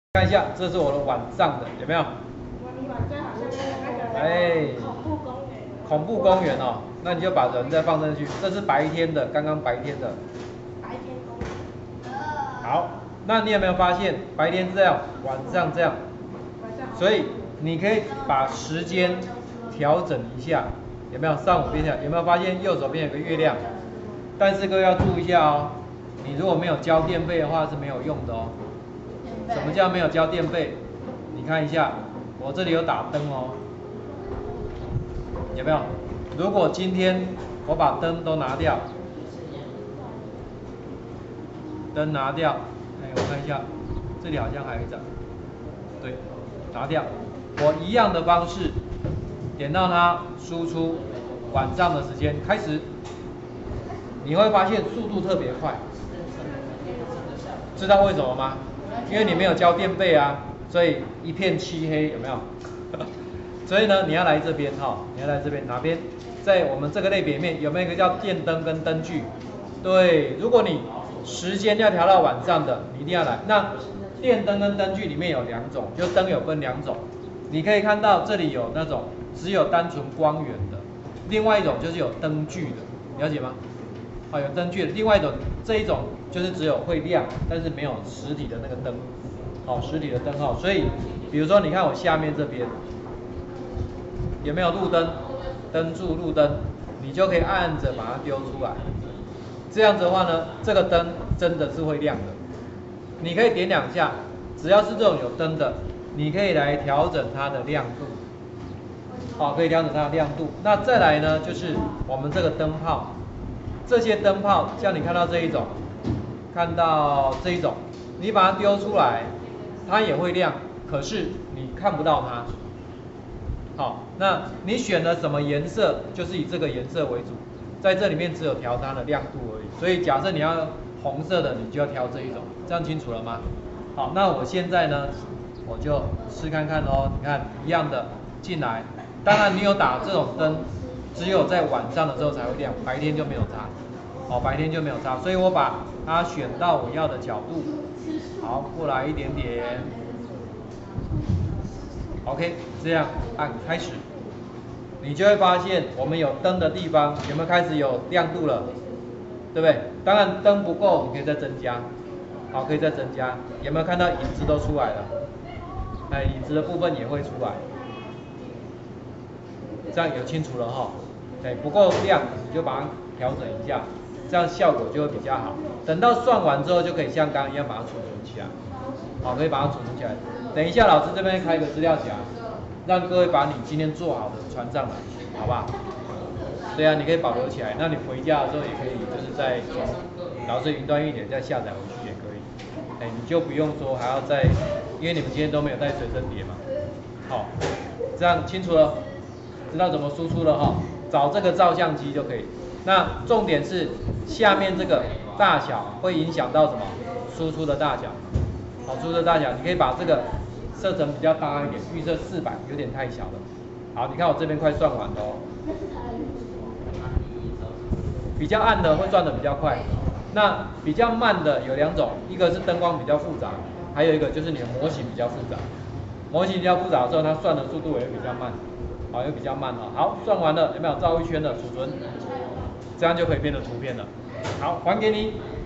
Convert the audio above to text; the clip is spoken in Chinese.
看一下，这是我的晚上的，有没有？ 你晚上好像那个哎， 恐怖公园。 恐怖公园哦，那你就把人再放上去。这是白天的，刚刚白天的。 白天公园。 好，那你有没有发现白天这样，晚上这样？所以你可以把时间调整一下，有没有？上午变下，有没有发现右手边有个月亮？但是各位要注意一下哦，你如果没有交电费的话是没有用的哦。什么叫没有交电费？你看一下，我这里有打灯哦，有没有？如果今天我把灯都拿掉，灯拿掉，哎，我看一下，这里好像还有一盏，对，拿掉。我一样的方式，点到它输出，晚上的时间开始，你会发现速度特别快，知道为什么吗？因为你没有交电费啊，所以一片漆黑，有没有？所以呢，你要来这边哈，你要来这边哪边？在我们这个类别里面有没有一个叫电灯跟灯具？对，如果你时间要调到晚上的，你一定要来。那电灯跟灯具里面有两种，就灯有分两种。你可以看到这里有那种只有单纯光源的，另外一种就是有灯具的，了解吗？有灯具的。另外一种这一种就是只有会亮，但是没有实体的那个灯，实体的灯号。所以，比如说你看我下面这边有没有路灯？灯柱路灯，你就可以按着把它丢出来。这样子的话呢，这个灯真的是会亮的。你可以点两下，只要是这种有灯的，你可以来调整它的亮度。可以调整它的亮度。那再来呢，就是我们这个灯泡，这些灯泡，像你看到这一种，看到这一种，你把它丢出来，它也会亮，可是你看不到它。好，那你选了什么颜色，就是以这个颜色为主，在这里面只有调它的亮度而已。所以假设你要红色的，你就要调这一种，这样清楚了吗？好，那我现在呢，我就试看看哦。你看一样的进来，当然你有打这种灯，只有在晚上的时候才会亮，白天就没有差。白天就没有差，所以我把它选到我要的角度，好，过来一点点。OK， 这样按开始，你就会发现我们有灯的地方有没有开始有亮度了，对不对？当然灯不够，你可以再增加，好，可以再增加。有没有看到影子都出来了？影子的部分也会出来，这样有清楚了哈。不够亮你就把它调整一下，这样效果就会比较好。等到算完之后就可以像刚刚一样把它储存起来，好，可以把它储存起来。等一下，老师这边开个资料夹，让各位把你今天做好的传上来，好不好？对啊，你可以保留起来。那你回家的时候也可以，就是再从老师云端一点再下载回去也可以。你就不用说还要再，因为你们今天都没有带随身碟嘛。好，这样清楚了，知道怎么输出了哈。找这个照相机就可以。那重点是下面这个大小会影响到什么？输出的大小。好，输出的大小，你可以把这个设成比较大一点，预设400，有点太小了。好，你看我这边快算完了哦。比较暗的会算得比较快，那比较慢的有两种，一个是灯光比较复杂，还有一个就是你的模型比较复杂。模型比较复杂的时候，它算的速度也会比较慢，好，也比较慢哦。好，算完了，有没有照一圈的储存？这样就可以变成图片了。好，还给你。